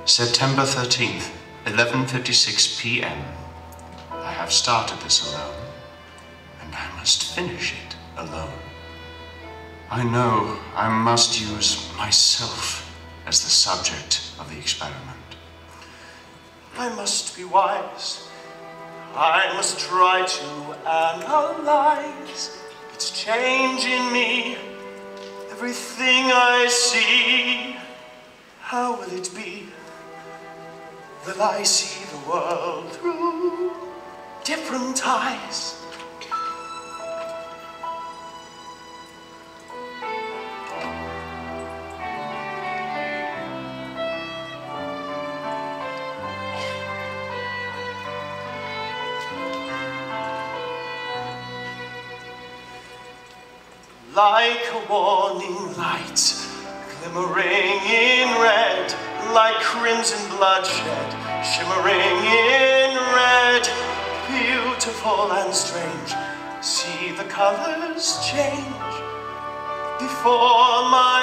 September 13th, 11:56 p.m. I have started this alone, and I must finish it alone. I know I must use myself as the subject of the experiment. I must be wise. I must try to analyze its change in me, everything I see. How will it be? Will I see the world through different eyes? Like a warning light, glimmering in red, like crimson bloodshed, shimmering in red, beautiful and strange. See the colors change before my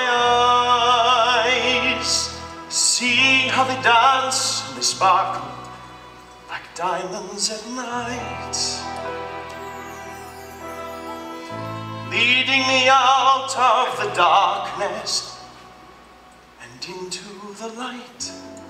eyes. See how they dance and they sparkle like diamonds at night, leading me out of the darkness and into the light.